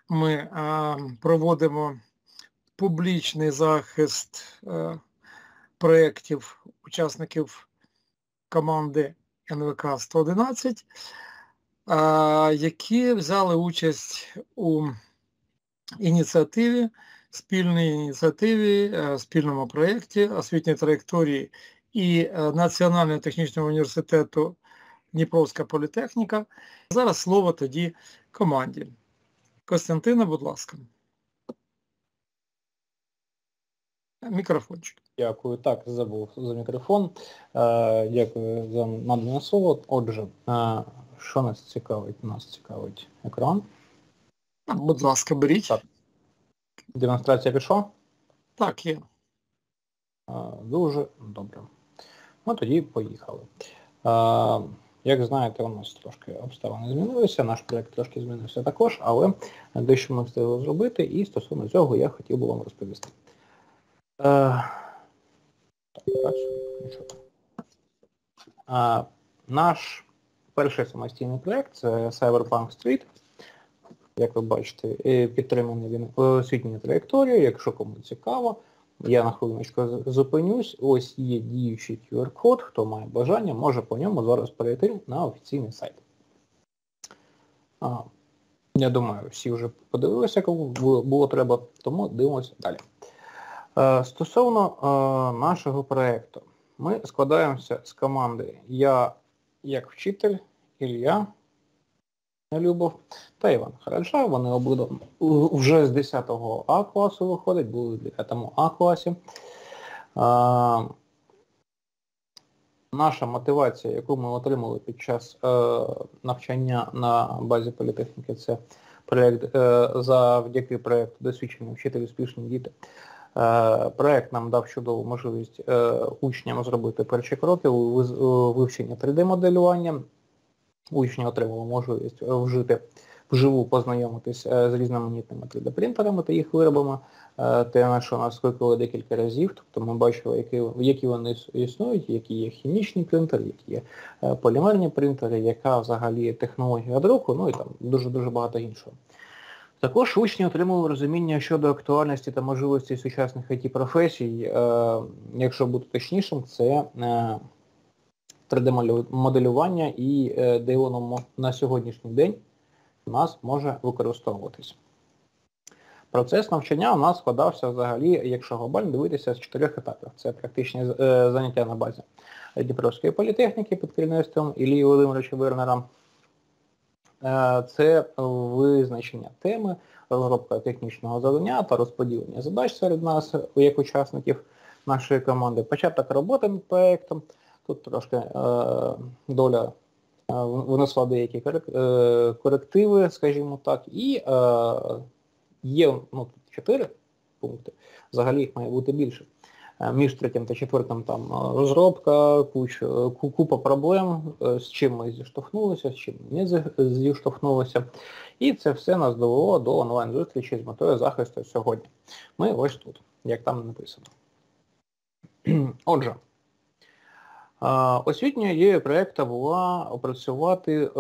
ми проводимо публічний захист проєктів учасників команди НВК-111, які взяли участь у спільній ініціативі, спільному проєкті освітньої траєкторії і Національного технічного університету Дніпровська політехніка. Зараз слово тоді команді. Костянтина, будь ласка. Мікрофончик. Дякую. Так, забув за мікрофон. Дякую за надане слово. Отже, що нас цікавить? Нас цікавить екран. Будь ласка, беріть. Так. Демонстрація пішла? Так, є. Дуже добре. Ну, тоді поїхали. Як знаєте, у нас трошки обставини змінилися, наш проєкт трошки змінився також, але дещо ми встигли зробити, і стосовно цього я хотів би вам розповісти. Наш перший самостійний проєкт – це Cyberpunk Street. Як ви бачите, підтриманий він освітньою траєкторією. Якщо кому цікаво, я на хвилиночку зупинюсь. Ось є діючий QR-код, хто має бажання, може по ньому зараз перейти на офіційний сайт. Я думаю, всі вже подивилися, кому було треба, тому дивимося далі. Стосовно нашого проєкту, ми складаємося з команди я як вчитель, Ілля Любов та Іван Хараджа. Вони обидва вже з 10 А класу виходять, були в 9 А класі. Наша мотивація, яку ми отримали під час навчання на базі політехніки, це проєкт, завдяки проєкту «Досвідчені вчителі, успішні діти». Проєкт нам дав чудову можливість учням зробити перші кроки у вивченні 3D-моделювання. Учні отримали можливість вживу познайомитися з різноманітними 3D-принтерами та їх виробами. Те, на що нас викликали декілька разів, тобто ми бачили, які вони існують, які є хімічні принтери, які є полімерні принтери, яка взагалі технологія друку, ну і там дуже-дуже багато іншого. Також учні отримали розуміння щодо актуальності та можливості сучасних IT-професій. Якщо бути точнішим, це 3D-моделювання і де воно на сьогоднішній день у нас може використовуватись. Процес навчання у нас складався взагалі, якщо глобально дивитися, з 4 етапів. Це практичні заняття на базі Дніпровської політехніки під керівництвом Іллі Володимировича Вернера. Це визначення теми, розробка технічного завдання та розподілення задач серед нас, як учасників нашої команди. Початок роботи над проєктом. Тут трошки доля внесла деякі корективи, скажімо так, і є 4 пункти, взагалі їх має бути більше. Між 3-м та 4-м там розробка, купа проблем, з чим ми зіштовхнулися, з чим не зіштовхнулися. І це все нас довело до онлайн-зустрічі з метою захисту сьогодні. Ми ось тут, як там написано. Отже, освітньою ідеєю проєкту була опрацювати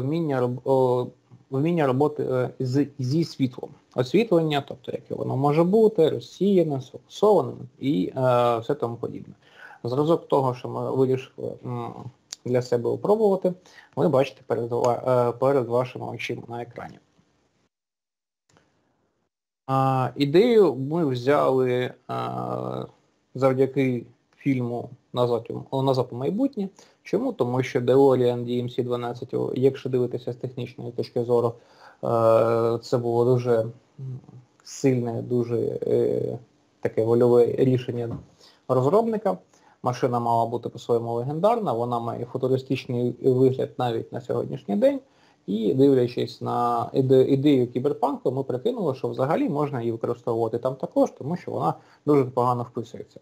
вміння роботи зі світлом. Освітлення, тобто яке воно може бути, розсіяне, сфокусоване і все тому подібне. Зразок того, що ми вирішили для себе опробувати, ви бачите перед вашими очима на екрані. Ідею ми взяли завдяки фільму «Назад у майбутнє». Чому? Тому що DeLorean DMC-12, якщо дивитися з технічної точки зору, це було дуже сильне, дуже таке вольове рішення розробника. Машина мала бути по-своєму легендарна, вона має футуристичний вигляд навіть на сьогоднішній день. І дивлячись на ідею кіберпанку, ми прикинули, що взагалі можна її використовувати там також, тому що вона дуже погано вписується.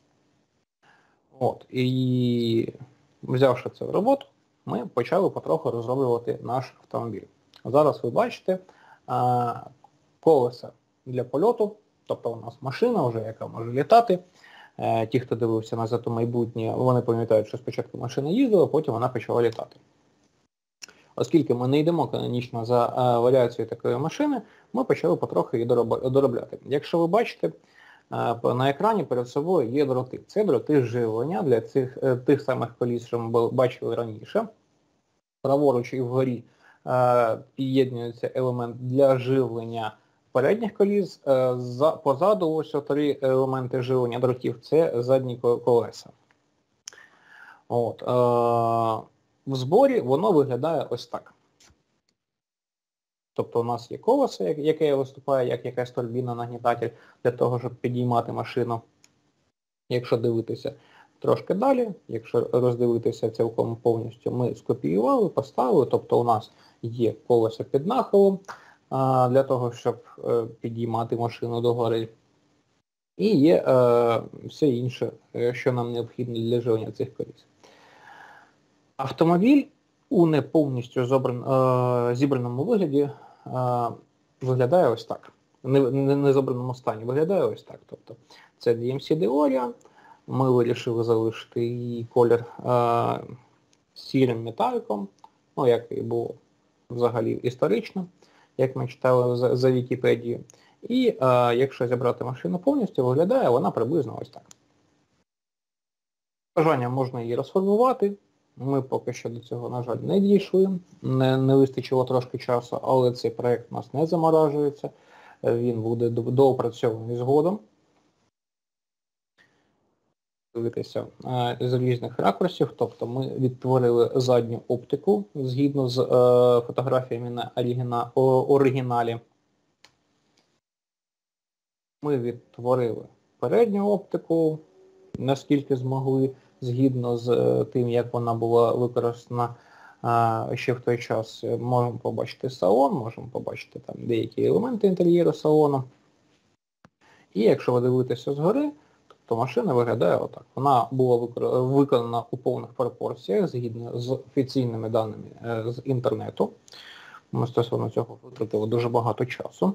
І взявши це в роботу, ми почали потроху розроблювати наш автомобіль. Зараз ви бачите колеса для польоту, тобто у нас машина вже, яка може літати. Ті, хто дивився «Назад у майбутнє», вони пам'ятають, що спочатку машина їздила, потім вона почала літати. Оскільки ми не йдемо канонічно за варіацією такої машини, ми почали потрохи її доробляти. Якщо ви бачите, на екрані перед собою є дроти. Це дроти живлення для тих самих коліс, що ми бачили раніше. Праворуч і вгорі під'єднується елемент для живлення передніх коліс. Позаду ось 3 елементи живлення дротів – це задні колеса. От, в зборі воно виглядає ось так. Тобто у нас є колесо, яке виступає як якась турбіна-нагнітатель для того, щоб підіймати машину. Якщо дивитися трошки далі, якщо роздивитися цілком повністю, ми скопіювали, поставили, тобто у нас є колесо під нахилом для того, щоб підіймати машину догори. І є все інше, що нам необхідно для живлення цих коліс. Автомобіль у не повністю зібраному вигляді виглядає ось так. Не зібраному стані виглядає ось так. Тобто це DMC DeLorean. Ми вирішили залишити її колір сірим металіком, ну як і було взагалі історично, як ми читали за Вікіпедію. І якщо зібрати машину повністю, виглядає вона приблизно ось так. Бажання можна її розформувати. Ми поки що до цього, на жаль, не дійшли, не вистачило трошки часу, але цей проєкт у нас не заморажується, він буде доопрацьований згодом. Дивитися з різних ракурсів, тобто ми відтворили задню оптику згідно з фотографіями на оригіналі. Ми відтворили передню оптику, наскільки змогли, згідно з тим, як вона була використана ще в той час. Можемо побачити салон, можемо побачити там деякі елементи інтер'єру салону. І якщо ви дивитеся згори, то машина виглядає отак. Вона була виконана у повних пропорціях, згідно з офіційними даними з інтернету. Ми стосовно цього витратили дуже багато часу.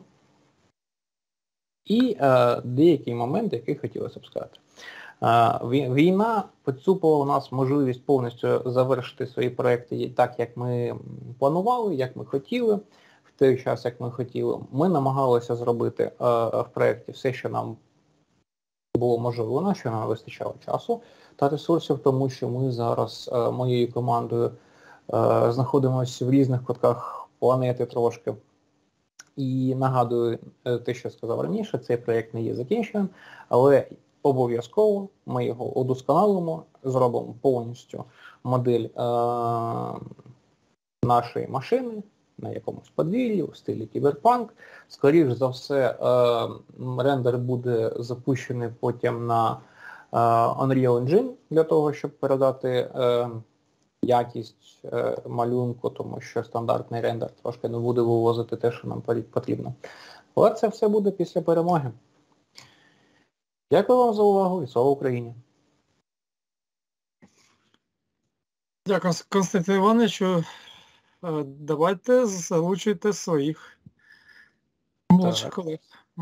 І деякий момент, який хотілося б сказати. Війна поцупила у нас можливість повністю завершити свої проекти так, як ми планували, як ми хотіли, в той час, як ми хотіли. Ми намагалися зробити в проєкті все, що нам було можливо, на що нам вистачало часу та ресурсів, тому що ми зараз моєю командою знаходимося в різних кутках планети трошки. І нагадую те, що я сказав раніше, цей проєкт не є закінченим, але обов'язково ми його удосконалимо, зробимо повністю модель нашої машини на якомусь подвір'ї, в стилі кіберпанк. Скоріш за все, рендер буде запущений потім на Unreal Engine для того, щоб передати якість малюнку, тому що стандартний рендер трошки не буде вивозити те, що нам потрібно. Але це все буде після перемоги. Дякую вам за увагу і слава Україні! Дякую, Константин Івановичу. Давайте залучуйте своїх молодших колег.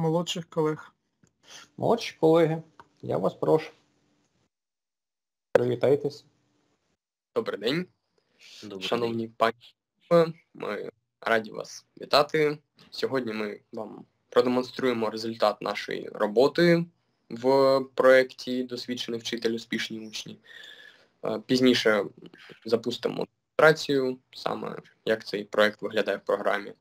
Молодші колеги, я вас прошу. Привітайтесь. Добрий день, шановні день. пані. Ми раді вас вітати. Сьогодні ми вам продемонструємо результат нашої роботи в проєкті «Досвідчений вчитель, успішні учні». Пізніше запустимо демонстрацію, саме як цей проєкт виглядає в програмі.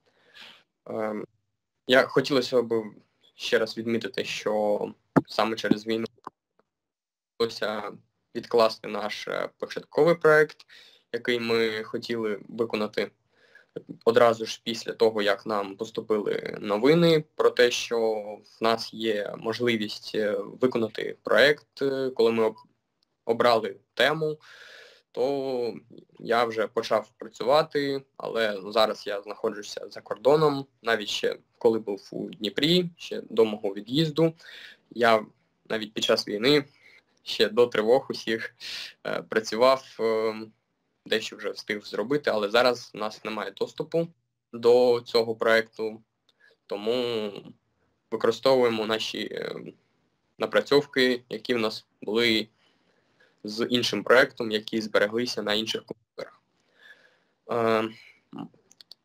Хотілося б ще раз відмітити, що саме через війну довелося відкласти наш початковий проєкт, який ми хотіли виконати одразу ж після того, як нам поступили новини про те, що в нас є можливість виконати проєкт. Коли ми обрали тему, то я вже почав працювати, але зараз я знаходжуся за кордоном. Навіть ще коли був у Дніпрі, ще до мого від'їзду, я навіть під час війни, ще до тривог усіх працював, дещо вже встиг зробити, але зараз у нас немає доступу до цього проєкту, тому використовуємо наші напрацьовки, які в нас були з іншим проєктом, які збереглися на інших комп'ютерах.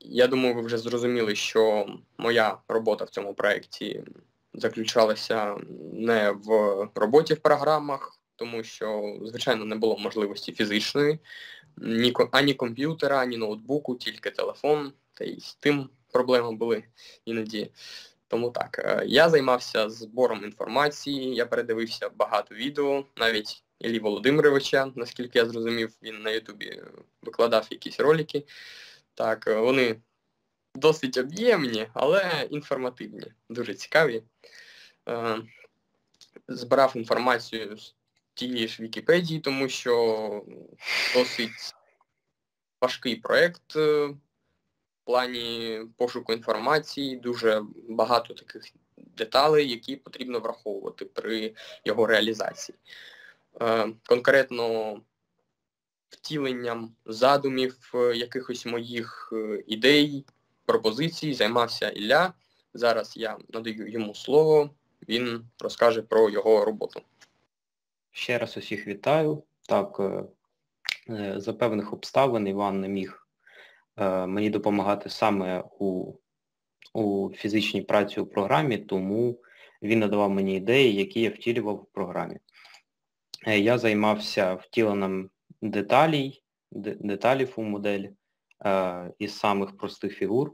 Я думаю, ви вже зрозуміли, що моя робота в цьому проєкті заключалася не в роботі в програмах, тому що, звичайно, не було можливості фізичної, ані комп'ютера, ані ноутбуку, тільки телефон, та й з тим проблеми були іноді. Тому так, я займався збором інформації, я передивився багато відео, навіть Іллі Володимировича, наскільки я зрозумів, він на Ютубі викладав якісь ролики. Так, вони досить об'ємні, але інформативні, дуже цікаві. Збирав інформацію з тієї ж Вікіпедії, тому що досить важкий проєкт в плані пошуку інформації, дуже багато таких деталей, які потрібно враховувати при його реалізації. Конкретно втіленням задумів якихось моїх ідей, пропозицій займався Ілля. Зараз я надаю йому слово, він розкаже про його роботу. Ще раз усіх вітаю. Так, за певних обставин Іван не міг мені допомагати саме у фізичній праці у програмі, тому він надавав мені ідеї, які я втілював в програмі. Я займався втіленням деталів у модель із самих простих фігур.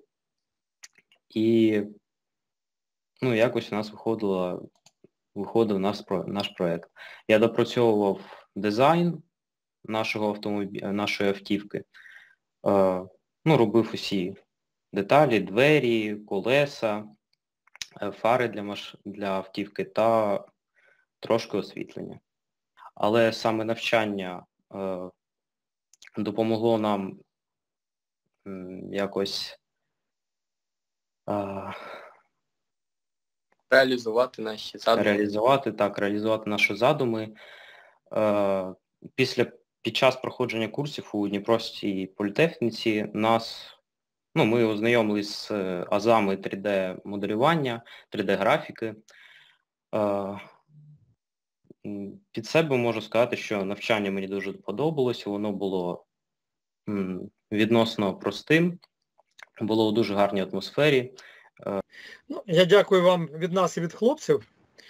І якось у нас виходив наш проєкт. Я допрацьовував дизайн нашої автівки, робив усі деталі, двері, колеса, фари для автівки та трошки освітлення. Але саме навчання допомогло нам якось реалізувати наші задуми. Реалізувати наші задуми. Під час проходження курсів у Дніпровській політехніці ми ознайомились з азами 3D-моделювання, 3D-графіки. Під себе можу сказати, що навчання мені дуже подобалося, воно було відносно простим, було у дуже гарній атмосфері. Я дякую вам від нас і від хлопців.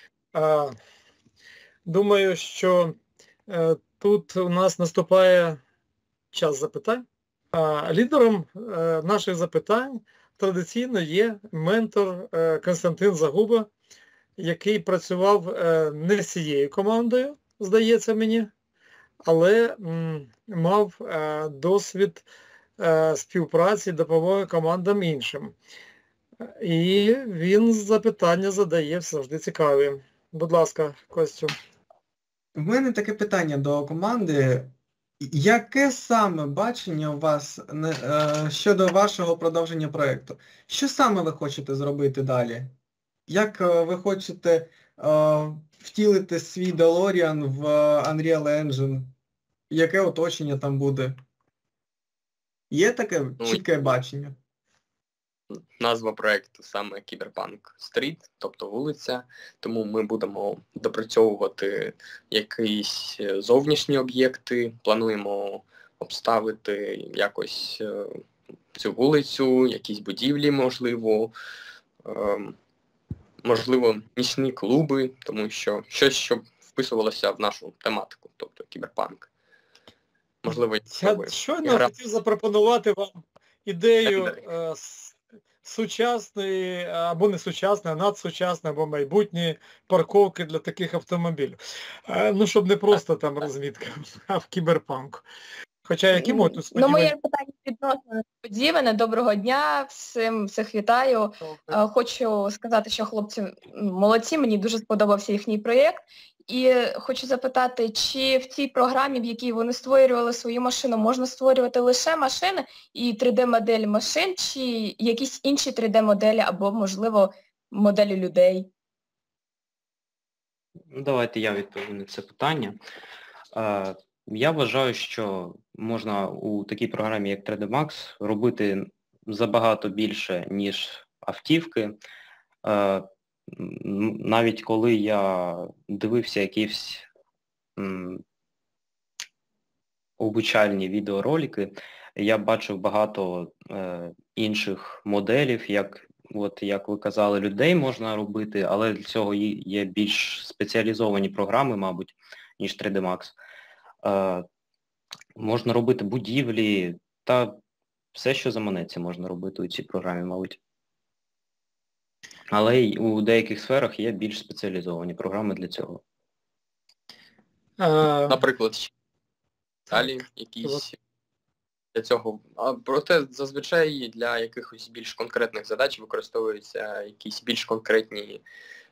Думаю, що тут у нас наступає час запитань. Лідером наших запитань традиційно є ментор Костянтин Загуба, який працював не з цією командою, здається мені, але мав досвід співпраці, допомоги командам іншим. І він запитання задає завжди цікаві. Будь ласка, Костю. В мене таке питання до команди. Яке саме бачення у вас щодо вашого продовження проєкту? Що саме ви хочете зробити далі? Як ви хочете втілити свій DeLorean в Unreal Engine? Яке оточення там буде? Є таке чітке бачення? Назва проєкту саме Cyberpunk Street, тобто вулиця, тому ми будемо допрацьовувати якісь зовнішні об'єкти, плануємо обставити якось цю вулицю, якісь будівлі, можливо, нічні клуби, тому що щось, що вписувалося в нашу тематику, тобто кіберпанк. Можливо, я щойно хотів запропонувати вам ідею сучасної, або не сучасної, а надсучасної, або майбутньої парковки для таких автомобілів. Щоб не просто там розмітка, а в кіберпанку. Хоча які можуть сподівання? Моє питання відносно несподіване. Доброго дня, всіх вітаю. Хочу сказати, що хлопці молодці, мені дуже сподобався їхній проєкт. І хочу запитати, чи в цій програмі, в якій вони створювали свою машину, можна створювати лише машини і 3D-модель машин, чи якісь інші 3D-моделі або, можливо, моделі людей? Давайте я відповім на це питання. Я вважаю, що можна у такій програмі, як 3D Max, робити забагато більше, ніж автівки. Навіть коли я дивився якісь обучальні відеоролики, Я бачив багато інших моделів, як ви казали, людей можна робити, але для цього є більш спеціалізовані програми, мабуть, ніж 3D Max. Можна робити будівлі та все, що заманеться, можна робити у цій програмі, мабуть. Але й у деяких сферах є більш спеціалізовані програми для цього. Наприклад, далі якісь для цього. Проте зазвичай для якихось більш конкретних задач використовуються якісь більш конкретні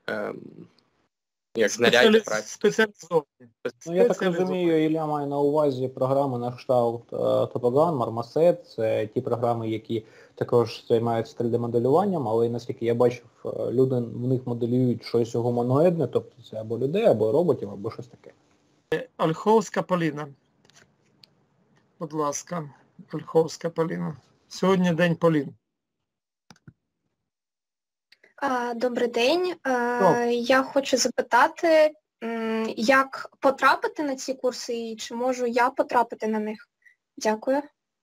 як знаряддя праці. Спеціалізовані. Я так розумію, Ілля має на увазі програми на кшталт Topogam, Marmoset. Це ті програми, які також займаються 3D-моделюванням, але наскільки я бачив, люди в них моделюють щось гуманоїдне, тобто це або людей, або роботів, або щось таке. Ольховська Поліна. Будь ласка, Ольховська Поліна. Сьогодні день Полін. Добрий день. Я хочу запитати, як потрапити на ці курси і чи можу я потрапити на них? Дякую.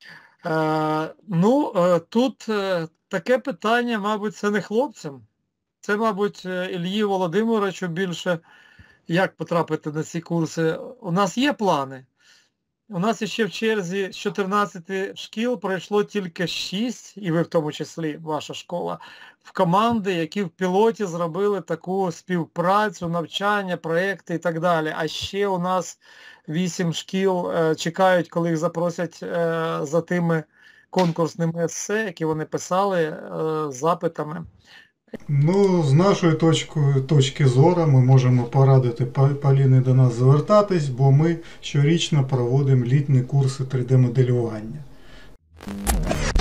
Тут таке питання, мабуть, це не хлопцям. Це, мабуть, Іллі Володимировичу більше, як потрапити на ці курси. У нас є плани. У нас ще в черзі з 14 шкіл пройшло тільки 6, і ви в тому числі, ваша школа, в команди, які в пілоті зробили таку співпрацю, навчання, проекти і так далі. А ще у нас 8 шкіл чекають, коли їх запросять за тими конкурсними есе, які вони писали, запитами. З нашої точки зору ми можемо порадити Поліні до нас звертатись, бо ми щорічно проводимо літні курси 3D-моделювання.